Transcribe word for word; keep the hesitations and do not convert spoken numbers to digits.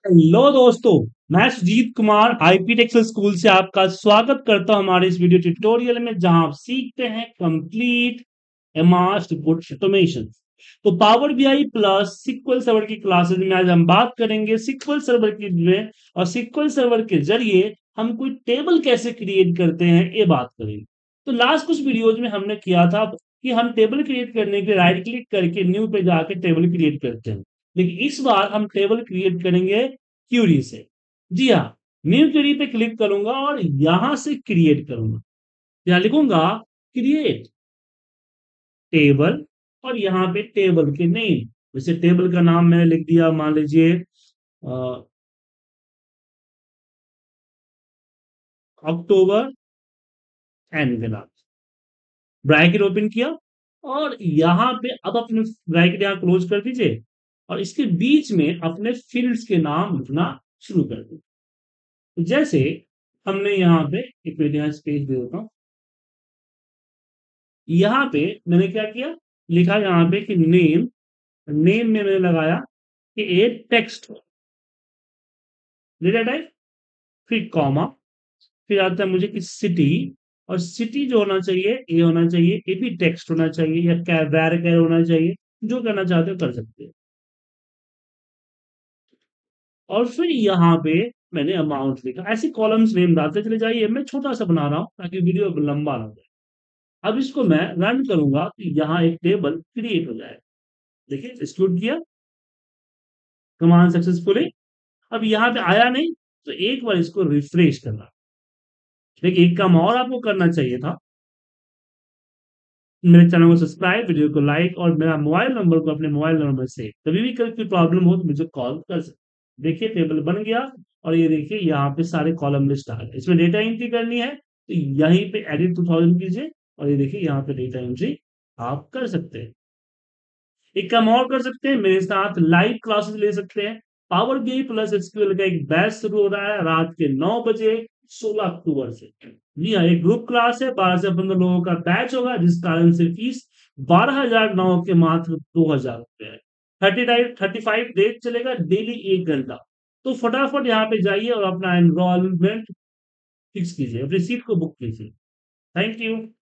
Hello दोस्तों, मैं Sujeet Kumar IP टेक्सल स्कूल से आपका स्वागत करता हूं हमारे इस वीडियो ट्यूटोरियल में, जहां आप सीखते हैं कंप्लीट एमास रिपोर्ट ऑटोमेशन। तो power BI plus SQL server की क्लासेस में आज हम बात करेंगे सिक्वल सर्वर के में और सिक्वल सर्वर के जरिए हम कोई टेबल कैसे क्रिएट करते हैं, ये बात करेंगे। तो लास्ट कुछ वीडियोज में हमने किया था कि हम टेबल क्रिएट करने के लिए राइट क्लिक करके न्यू पे जाके टेबल क्रिएट करते हैं, लेकिन इस बार हम टेबल क्रिएट करेंगे क्यूरी से। जी हाँ, न्यू क्यूरी पे क्लिक करूंगा और यहां से क्रिएट करूंगा। यहां लिखूंगा क्रिएट टेबल और यहाँ पे टेबल के नेम, जैसे टेबल का नाम मैंने लिख दिया, मान लीजिए अक्टूबर एनवेलप, ब्रैकेट ओपन किया और यहाँ पे अब अपने ब्रैकेट यहाँ क्लोज कर दीजिए और इसके बीच में अपने फील्ड्स के नाम लिखना शुरू कर दीजिए। जैसे हमने यहाँ पे एक मिनट यहाँ स्पेस दे देता हूँ। यहाँ पे मैंने क्या किया, लिखा यहाँ पे कि नेम, नेम में मैंने लगाया कि ए टेक्स्ट हो, डेटा टाइप, फिर कॉमा, फिर आता है मुझे कि सिटी, और सिटी जो होना चाहिए ये होना चाहिए, ए भी टेक्स्ट होना चाहिए या कैर कैर होना चाहिए, जो करना चाहते हो कर सकते हो। और फिर यहाँ पे मैंने अमाउंट लिखा। ऐसे कॉलम्स नेम डालते चले जाइए, मैं छोटा सा बना रहा हूँ ताकि वीडियो लंबा ना हो जाए। अब इसको मैं रन करूंगा तो यहाँ एक टेबल क्रिएट हो जाएगा। देखिए एक्सक्लूड किया, कमांड सक्सेसफुली। अब यहाँ पे आया नहीं तो एक बार इसको रिफ्रेश करना। देखिए एक काम और आपको करना चाहिए था, मेरे चैनल को सब्सक्राइब, वीडियो को लाइक और मेरा मोबाइल नंबर को अपने मोबाइल नंबर से कभी भी कोई प्रॉब्लम हो तो मुझे कॉल कर सकते। देखिए टेबल बन गया और ये देखिए यहाँ पे सारे कॉलम लिस्ट आ गए। इसमें डेटा एंट्री करनी है तो यहीं पे एडिट टू थाउजेंड कीजिए और ये देखिए यहाँ पे डेटा एंट्री आप कर सकते हैं। एक काम और कर सकते हैं, मेरे साथ लाइव क्लासेस ले सकते हैं। पावर बीआई प्लस एसक्यूएल का एक बैच शुरू हो रहा है रात के नौ बजे सोलह अक्टूबर से। जी हाँ, एक ग्रुप क्लास है, बारह से पंद्रह लोगों का बैच होगा, जिस कारण से फीस बारह हजार नौ के मात्र दो हजार रुपए है। Thirty time thirty five days चलेगा, डेली एक घंटा। तो फटाफट यहाँ पे जाइए और अपना एनरोलमेंट फिक्स कीजिए, अपनी सीट को बुक कीजिए। Thank you.